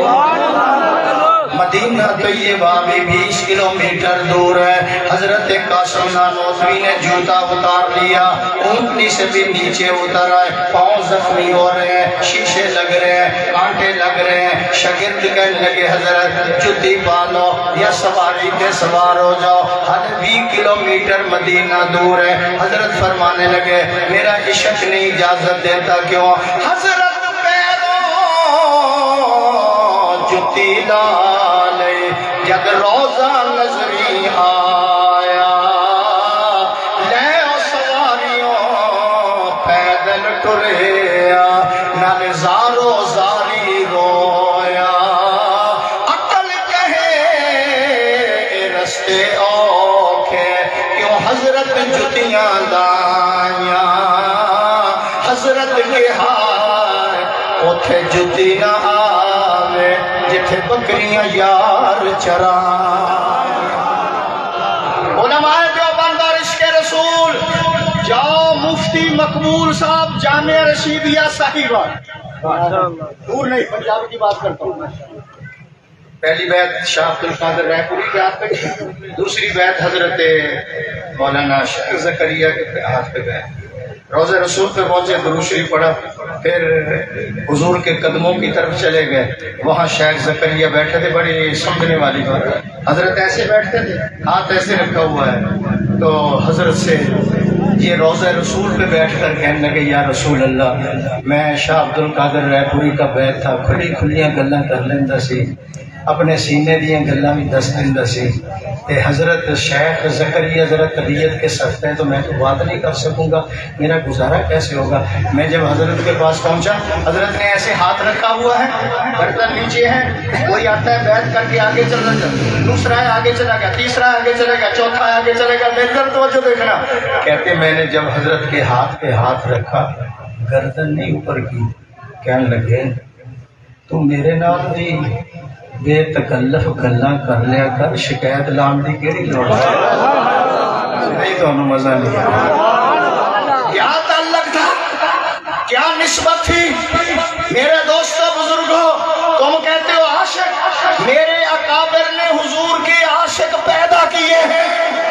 مدینہ طیبہ بھی بیس کلومیٹر دور ہے، حضرت قاسم نانوتوی نے جوتا اتار لیا، اونٹنی سے بھی نیچے اتر آئے، پاؤں زخمی ہو رہے ہیں، شیشے لگ رہے ہیں، کانٹے لگ رہے ہیں، شاگرد کہنے لگے حضرت جوتی پالو یا سواری کے سوار ہو جاؤ، ہر بیس کلومیٹر مدینہ دور ہے۔ حضرت فرمانے لگے میرا عشق نہیں اجازت دیتا، کیوں؟ حضرت پیروں جوتی ڈالے جب روزہ نظری آیا، لے سواریوں پیدل ٹریا، نہ زارو زاری رویا، عقل کہے رستے اوکھے، کیوں حضرت جو کریے ہائے اوتھے جتی نہ آوے جتھے بکریاں یار چرائیں۔ علماء دیوبند اور عشق رسول، جاؤ مفتی مقبول صاحب جامعہ رشیدیہ صحیحہ، دور نہیں پنجاب کی بات کرتا ہوں۔ پہلی بیعت شاہ عبد القادر رائے پوری کے ہاتھ پہ، دوسری بیعت حضرت مولانا شیخ زکریا کے ہاتھ پہ بیعت۔ روضہ رسول پہ پہنچے، درود شریف پڑھا، پھر حضور کے قدموں کی طرف چلے گئے، وہاں شیخ زکریا بیٹھے تھے، بڑی سمجھنے والی بات، حضرت ایسے بیٹھتے تھے، ہاتھ ایسے رکھا ہوا ہے، تو حضرت سے یہ روضہ رسول پہ بیٹھ کر کہنے لگے یا رسول اللہ میں شاہ عبد القادر رائے پوری کا بیعت تھا، کھلی کھلیاں گلاں کر لیندہ سی، اپنے سینے دیاں گلاں بھی دس دیندہ سی، تے حضرت شیخ زکریا ذرا طبیعت کے سخت ہے تو میں تو بات نہیں کر سکوں گا، میرا گزارا کیسے ہوگا۔ میں جب حضرت کے پاس پہنچا، حضرت نے ایسے ہاتھ رکھا ہوا ہے، گردن نیچے ہے، کوئی آتا ہے بیعت کر کے آگے چل رہا ہے، دوسرا ہے آگے چلا گیا، تیسرا آگے چلے گا، چوتھا آگے چلے گا، میری طرف توجہ دیکھنا۔ کہتے میں نے جب حضرت کے ہاتھ پہ ہاتھ رکھا، گردن نہیں اوپر کی، کہنے لگے تو میرے نام دی بے تکلف گلاں کر لیا کر، شکایت لام دی کیڑی لوڑ ہے؟ نہیں تو انہوں مزہ نہیں آیا۔ کیا تعلق تھا، کیا نسبت تھی؟ میرے دوستو بزرگوں، تم کہتے ہو عاشق، میرے اکابر نے حضور کے عاشق پیدا کیے ہیں۔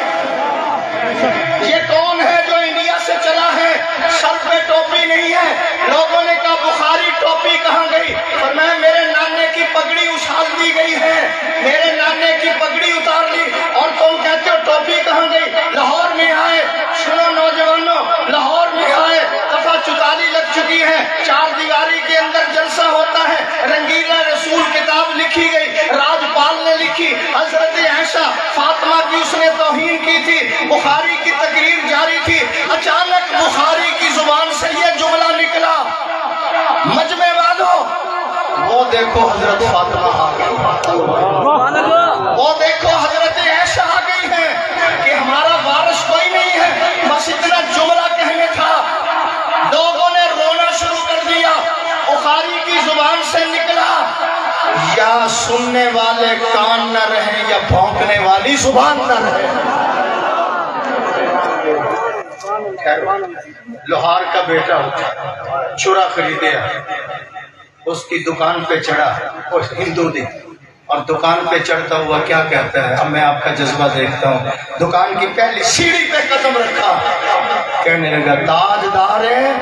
یہ کون ہے جو انڈیا سے چلا ہے، سر پہ ٹوپی نہیں ہے؟ لوگوں نے کہا بخاری ٹوپی کہاں گئی؟ فرمایا میرے نانے کی پگڑی اچھال دی گئی ہے، میرے نانے کی پگڑی اتار لی، اور تم کہتے ہو ٹوپی کہاں گئی؟ لاہور میں آئے، سنو نوجوانوں، لاہور میں آئے، دفعہ چوتالی لگ چکی ہے، چار دیواری کے اندر جلسہ ہوتا ہے، رنگیلا رسول کتاب لکھی گئی، راجپال نے لکھی، حضرت عائشہ فاطمہ کی اس نے توہین کی تھی، بخاری کی تقریر جاری تھی، اچانک بخاری کی زبان سے یہ جملہ نکلا، مجمع والوں وہ دیکھو حضرت فاطمہ آ گئی، وہ دیکھو حضرت عائشہ آ گئی ہے، کہ ہمارا وارث کوئی نہیں ہے، بس اتنا جملہ کہنے تھا، لوگوں نے رونا شروع کر دیا، بخاری کی زبان سے نکلا، یا سننے والے کان نہ رہے یا بھونکنے والی زبان نہ رہے۔ لوہار کا بیٹا ہوتا، چھرا خریدے، اس کی دکان پہ چڑھا، اس ہندو دی، اور دکان پہ چڑھتا ہوا کیا کہتا ہے، اب میں آپ کا جذبہ دیکھتا ہوں، دکان کی پہلی سیڑھی پہ قدم رکھا، کہنے لگا تاجدار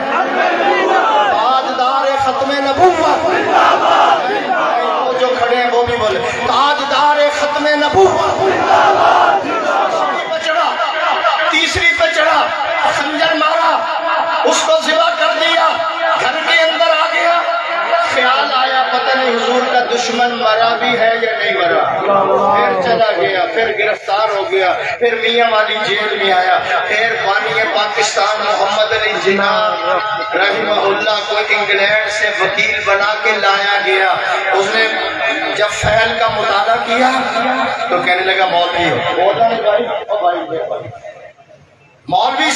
تاجدار ختم نبوت، وہ جو کھڑے ہیں وہ بھی بولے تاجدار ختم نبوت، سیڑھی پہ چڑھا، تیسری پہ چڑھا، خنجر مارا، اس کو ذبح کر دیا، گھر کے اندر آ گیا، خیال آیا پتہ نہیں حضور کا دشمن مرا بھی ہے یا نہیں مرا، پھر چلا گیا، پھر گرفتار ہو گیا، پھر میاں والی جیل میں آیا، پھر بانی پاکستان محمد علی جناح رحمہ اللہ کو انگلینڈ سے وکیل بنا کے لایا گیا، اس نے جب فعل کا مطالعہ کیا تو کہنے لگا مولوی ہو، مولوی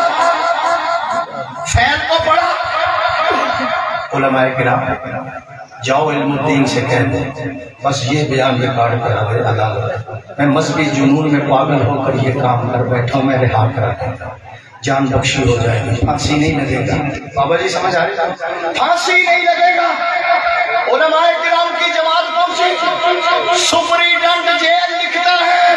صاحب فعل کو پڑھا، علماء کرام جاؤ علم الدین سے کہہ دیں بس یہ بیان ریکارڈ کرا دے عدالت میں مذہبی جنون میں پاگل ہو کر یہ کام کر بیٹھا ہوں، میں رہا کرا دوں، جان بخشی ہو جائے گی، پھانسی نہیں لگے گا۔ بابا جی سمجھ آ رہی ہے؟ پھانسی نہیں لگے گا۔ علماء کرام کی جماعت پہنچی، سپریڈنٹ جیل لکھتا ہے،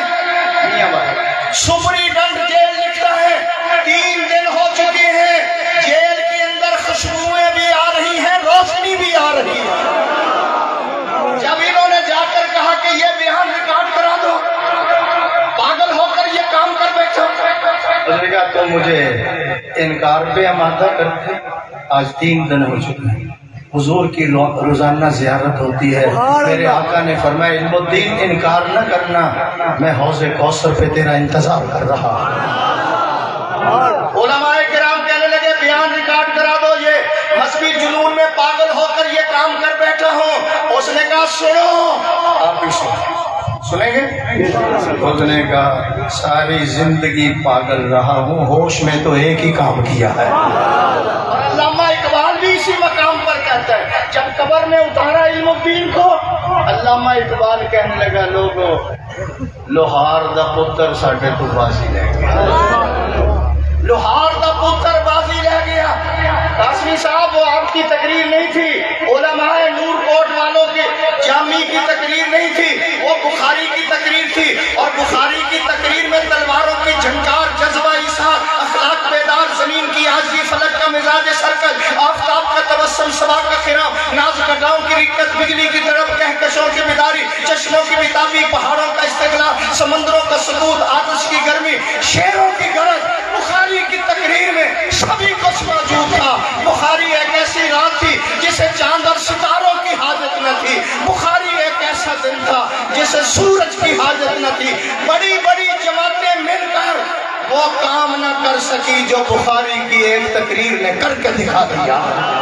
سپریڈنٹ جیل لکھتا ہے، تین دن ہو چکے ہیں، جیل کے اندر خوشبوئیں بھی آ رہی ہیں، روشنی بھی آ رہی ہے۔ جب انہوں نے جا کر کہا کہ یہ بیان ریکارڈ کرا دو، پاگل ہو کر یہ کام کر بیٹھا، اس نے کہا تو مجھے انکار پہ آمادہ کرتے، آج تین دن ہو چکے ہیں، حضور کی روزانہ زیارت ہوتی ہے، میرے آقا نے فرمایا علم الدین انکار نہ کرنا، میں حوض کوثر پہ تیرا انتظار کر رہا۔ علماء کرام کہنے لگے بیان ریکارڈ کرا دو، یہ مذہبی جنون میں پاگل ہو کر یہ کام کر بیٹھا ہوں۔ اس نے کہا سنو، آپ بھی سنو، سنیں گے؟ اس نے کہا ساری زندگی پاگل رہا ہوں، ہوش میں تو ایک ہی کام کیا ہے۔ اور علامہ اقبال بھی جاتا ہے. جب قبر میں اتارا علم الدین کو, علامہ اقبال کہنے لگا لوگو لوہار دا پتر ساڈے تو بازی رہ گیا, لوہار دا پتر بازی رہ گیا. قاسمی صاحب وہ آپ کی تقریر نہیں تھی, علماء نور کوٹ والوں کے جامی کی تقریر نہیں تھی, وہ بخاری کی تقریر تھی. اور بخاری کی تقریر میں تلواروں کی جھنکار, جذبہ ایثار, اخلاق بیدار, زمین کی عاجزی, فلک کا مزاج سرکش, آفتاب کا تبسم, صبا کا خرام, ناز گڈاؤں کی رکت, بجلی کی طرف کہکشوں کی بیداری, چشموں کی بیتابی, پہاڑوں کا استقلال, سمندروں کا سکوت, آتش کی گرمی, شیروں کی گرج. بخاری کی تقریر میں سبھی کچھ موجود تھا. بخاری ایک ایسی رات تھی جسے چاند اور ستاروں کی حاجت نہ تھی. بخاری ایک ایسا دن تھا جسے سورج کی حاجت نہ تھی. بڑی بڑی جماعتیں مل کر وہ کام نہ کر سکی جو بخاری کی ایک تقریر نے کر کے دکھا دیا.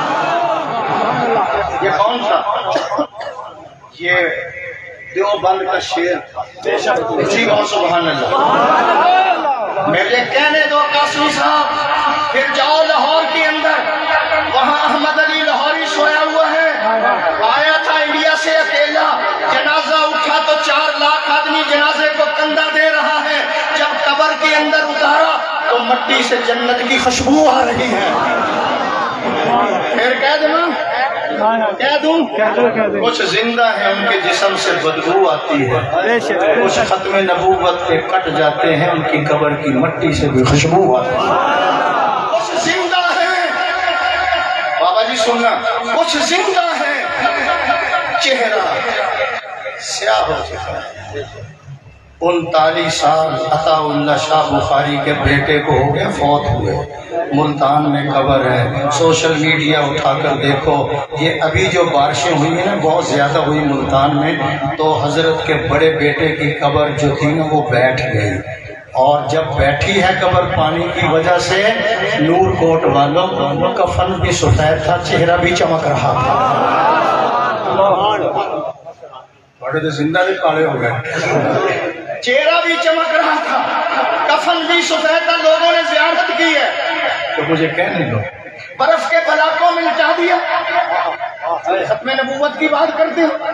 یہ کون تھا؟ یہ دیوبند کا شیر تھا. جی سبحان اللہ. میرے کہنے دو قاسمی صاحب, پھر جاؤ لاہور کے اندر, وہاں احمد علی لاہوری سویا ہوا ہے. آیا تھا انڈیا سے اکیلا, جنازہ اٹھا تو چار لاکھ آدمی جنازے کو کندھا دے رہا ہے. جب قبر کے اندر اتارا تو مٹی سے جنت کی خوشبو آ رہی ہے. پھر کہہ دوں کہہ دوں کچھ زندہ ہیں ان کے جسم سے بدبو آتی ہے, کچھ ختم نبوت پہ کٹ جاتے ہیں ان کی قبر کی مٹی سے بھی خوشبو آتی ہے. کچھ زندہ ہیں بابا جی سننا, کچھ زندہ ہیں چہرہ سیاہ ہو چکا ہے. انتالیس سال عطا اللہ شاہ بخاری کے بیٹے کو ہو گئے, فوت ہوئے, ملتان میں قبر ہے. سوشل میڈیا اٹھا کر دیکھو, یہ ابھی جو بارشیں ہوئی ہیں نا بہت زیادہ ہوئی ملتان میں, تو حضرت کے بڑے بیٹے کی قبر جو تھی نا وہ بیٹھ گئی, اور جب بیٹھی ہے قبر پانی کی وجہ سے, نور کوٹ والوں کفن بھی سفید تھا, چہرہ بھی چمک رہا تھا. بڑے تو زندہ بھی کالے ہو گئے, چہرہ بھی چمک رہا تھا, کفن بھی سفید تھا. لوگوں نے زیارت کی ہے تو مجھے کہنے دو, برف کے بلاکوں میں لٹا دیا. ختم نبوت کی بات کرتے ہو,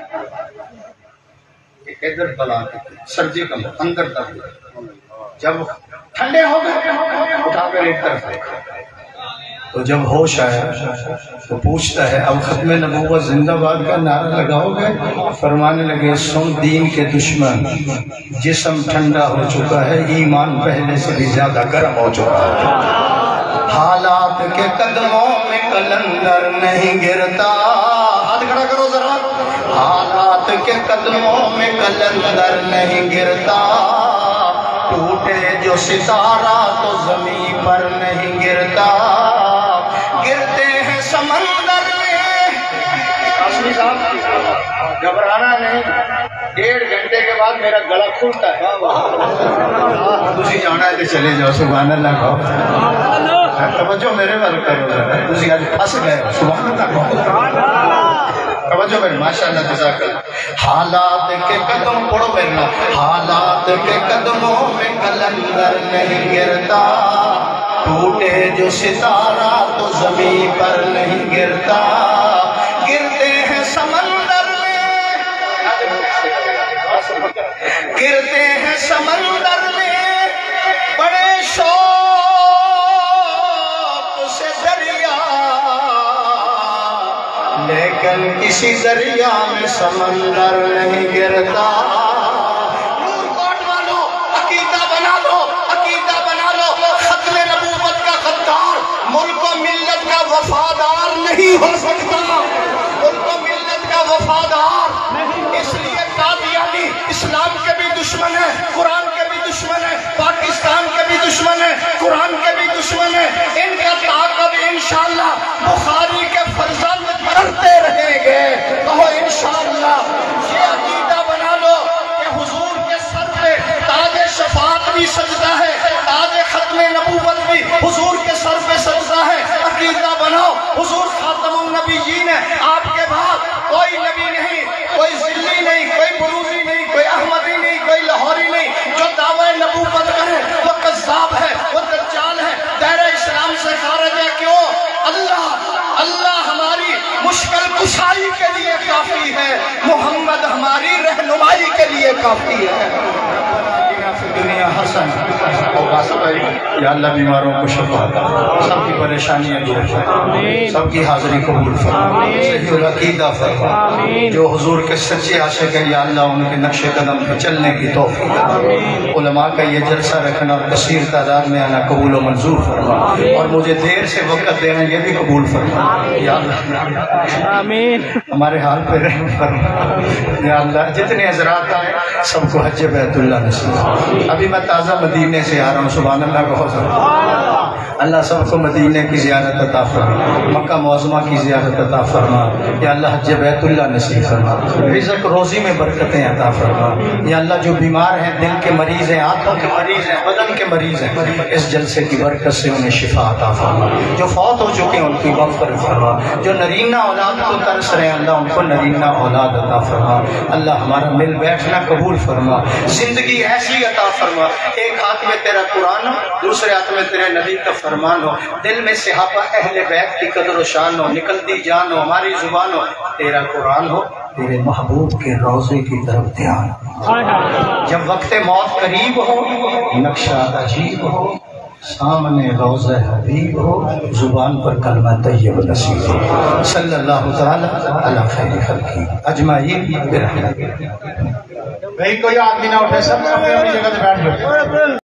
ادھر بلا سردی کا اندر تک, جب ٹھنڈے ہو گئے اٹھا کر ایک طرف, تو جب ہوش آیا تو پوچھتا ہے اب ختم نبوت زندہ باد کا نعرہ لگاؤ گے؟ فرمانے لگے سن دین کے دشمن, جسم ٹھنڈا ہو چکا ہے, ایمان پہلے سے بھی زیادہ گرم ہو چکا ہے. حالات کے قدموں میں کلندر نہیں گرتا, ہاتھ کھڑا کرو ذرا. حالات کے قدموں میں کلندر نہیں گرتا, ٹوٹے جو ستارہ تو زمین پر نہیں گرتا, گرتے ہیں سمندر میں. قاسمی صاحب گھبرانا نہیں, ڈیڑھ گھنٹے کے بعد میرا گلا کھلتا ہے. تسی جانا ہے کہ چلے جاؤ, سبحان اللہ کہو, توجہ میرے وال کرو. تسی آج پھنس گئے, سبحان اللہ کہو, توجہ میرے, ماشاء اللہ جزاک اللہ. حالات کے قدم پڑھو میرے, حالات کے قدموں میں کلندر نہیں گرتا, ٹوٹے جو ستارہ تو زمین پر نہیں گرتا, گرتے ہیں سمندر میں, گرتے ہیں سمندر میں بڑے شوق سے دریا, لیکن کسی دریا میں سمندر نہیں گرتا. نور کوٹ والو عقیدہ بنا لو, عقیدہ بنا لو, ختم نبوت کا غدار ملک و ملت کا وفادار نہیں ہو سکتا. ملک و ملت کا وفادار, اس لیے قادیانی اسلام کے بھی دشمن ہے, قرآن کے بھی دشمن ہے, پاکستان کے بھی دشمن ہے, قرآن کے بھی دشمن ہے. ان کا تعاقب انشاءاللہ بخاری کے فرزند کرتے رہیں گے. کہو انشاءاللہ. یہ عقیدہ بنا لو کہ حضور کے سر پہ تاج شفاعت بھی سجدہ ہے, تاج ختم نبوت بھی حضور کے سر پہ سجدہ ہے. عقیدہ بناؤ حضور خاتم النبیین ہے, آپ کے بعد کوئی نبی نہیں, کوئی ذلی نہیں, کوئی بروزی نہیں, کوئی احمدی نہیں, کوئی لاہوری نہیں. جو دعوی نبوت کرے وہ کذاب ہے, وہ دجال ہے, دائرہ اسلام سے خارج ہے. رہنمائی کے لیے کافی ہے۔ دنیا حسن یا اللہ بیماروں کو شفا عطا فرما، سب کی پریشانیاں دور فرما، سب کی حاضری قبول فرما، صحیح العقیدہ فرما، جو حضور کے سچے عاشق ہیں یا اللہ ان کے نقش قدم پہ چلنے کی توفیق عطا فرما۔ علماء کا یہ جلسہ رکھنا اور کثیر تعداد میں آنا قبول و منظور فرما، اور مجھے دیر سے وقت دینا یہ بھی قبول فرما یا اللہ۔ آمین۔ ہمارے حال پہ رحم فرما یا اللہ۔ جتنے حضرات آئے سب کو حج بیت اللہ نصیب فرما۔ ابھی میں تازہ مدینے سے آ رہا ہوں، سبحان اللہ کو حضر اللہ سب کو مدینے کی زیارت عطا فرما، مکہ معظمہ کی زیارت عطا فرما یا اللہ، حج بیت اللہ نصیب فرما، رزق روزی میں برکتیں عطا فرما یا اللہ۔ جو بیمار ہیں، دل کے مریض ہیں، آنکھوں کے مریض ہیں، بدن کے مریض ہیں، اس جلسے کی برکت سے انہیں شفا عطا فرما۔ جو فوت ہو چکے ہیں ان کی مغفرت فرما، جو نرینہ اولاد کو ترس رہے ہیں اللہ ان کو نرینہ اولاد عطا فرما۔ اللہ ہمارا مل بیٹھنا قبول فرما، زندگی ایسی عطا فرما، ایک ہاتھ میں تیرا قرآن ہو، دوسرے ہاتھ میں تیرے نبی کا فرمان ہو، دل میں صحابہ اہل بیت کی قدر و شان ہو، نکلتی جان ہو، ہماری زبان ہو، تیرا قرآن ہو، تیرے محبوب کے روضے کی طرف دھیان ہو۔ جب وقت موت قریب ہو، نقشہ عجیب ہو، سامنے روضہ حبیب ہو، زبان پر کلمہ طیب نصیب ہو۔ صلی اللہ تعالی علی خیر خلقہ اجمعین برحمتہ۔ بھائی کوئی آدمی نہ اٹھے، سب اپنی اپنی جگہ سے بیٹھ جائے۔